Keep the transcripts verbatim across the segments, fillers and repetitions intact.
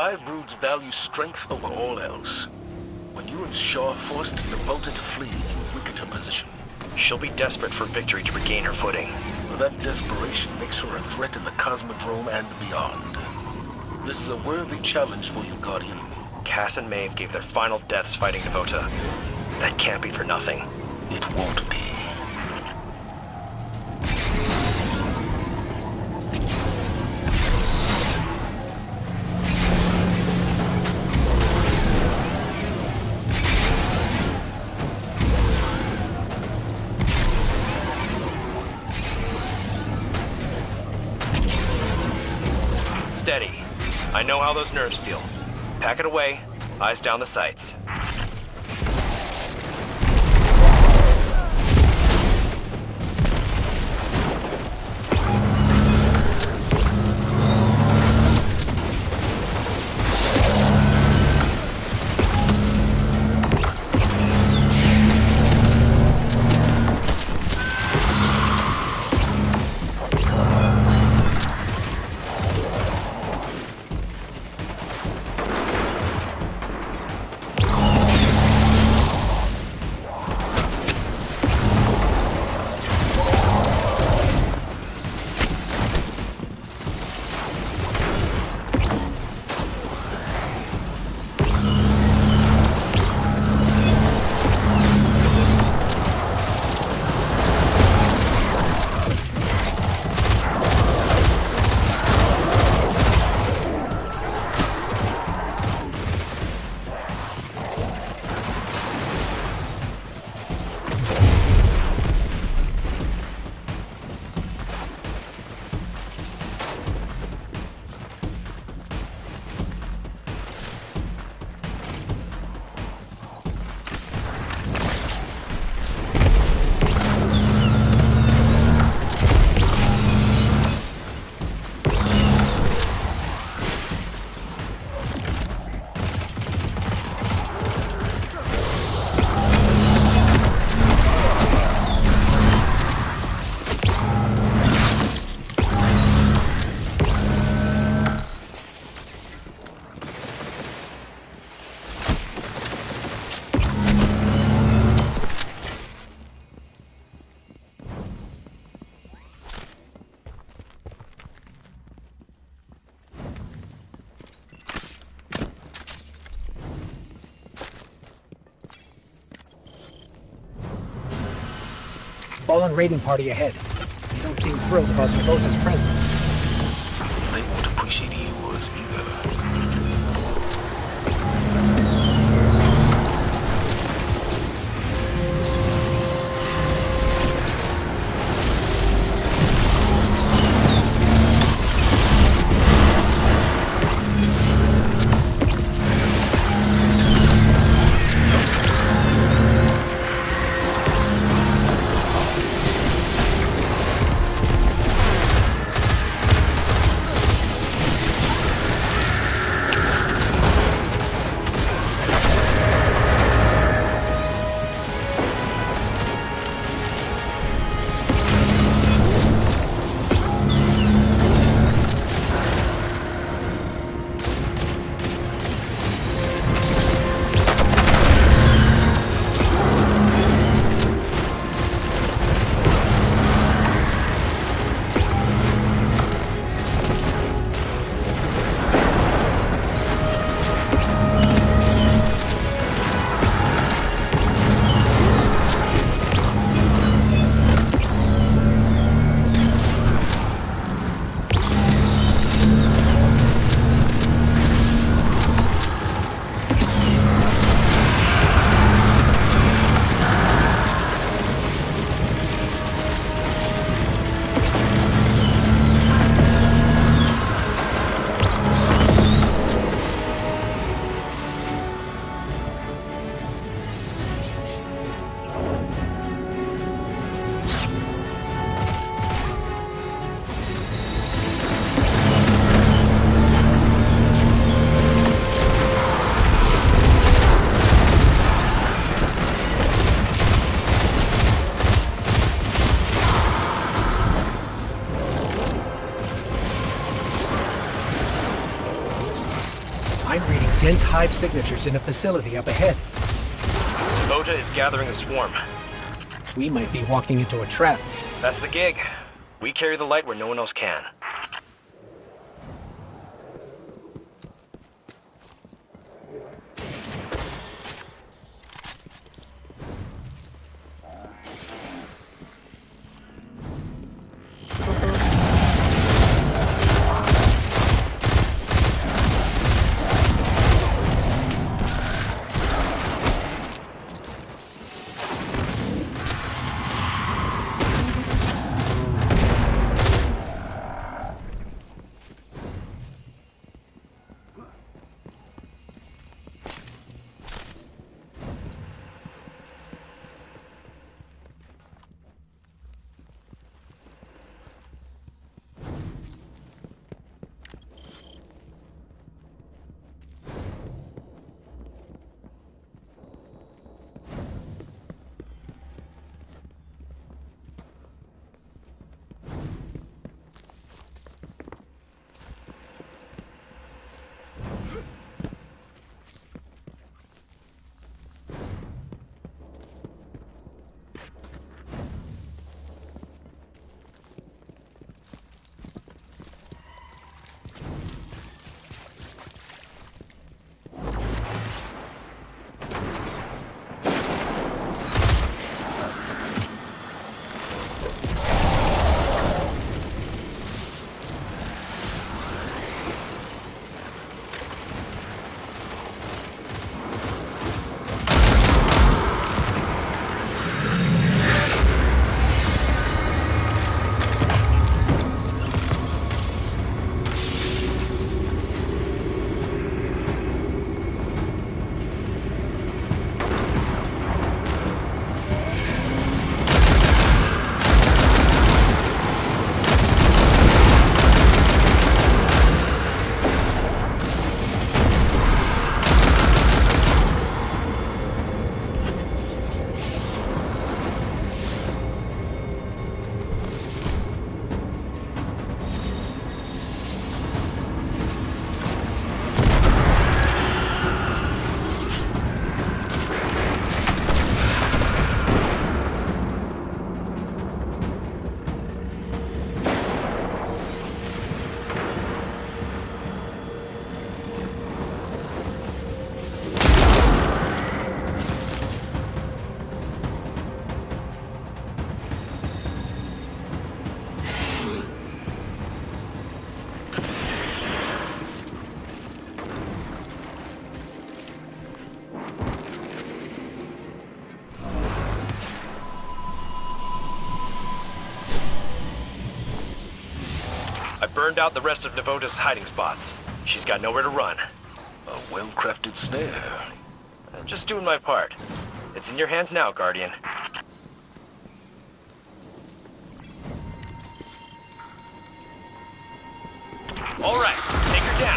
Five broods value strength over all else. When you and Shaw forced Nevolta to flee, you weakened her position. She'll be desperate for victory to regain her footing. That desperation makes her a threat in the Cosmodrome and beyond. This is a worthy challenge for you, Guardian. Cass and Maeve gave their final deaths fighting Nevolta. That can't be for nothing. It won't be. Steady. I know how those nerves feel. Pack it away, eyes down the sights. Fallen raiding party ahead. They don't seem thrilled about Nevolta's presence. They won't appreciate yours either. dense hive signatures in a facility up ahead. Devota is gathering a swarm. We might be walking into a trap. That's the gig. We carry the light where no one else can. I burned out the rest of Devota's hiding spots. She's got nowhere to run. A well-crafted snare. Uh, Just doing my part. It's in your hands now, Guardian. All right, take her down.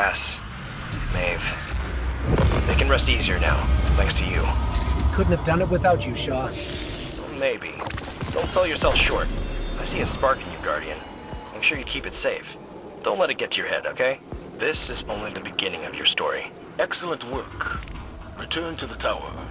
Cass, Maeve. They can rest easier now, thanks to you. Couldn't have done it without you, Shaw. Maybe. Don't sell yourself short. I see a spark in you, Guardian. Make sure you keep it safe. Don't let it get to your head, okay? This is only the beginning of your story. Excellent work. Return to the tower.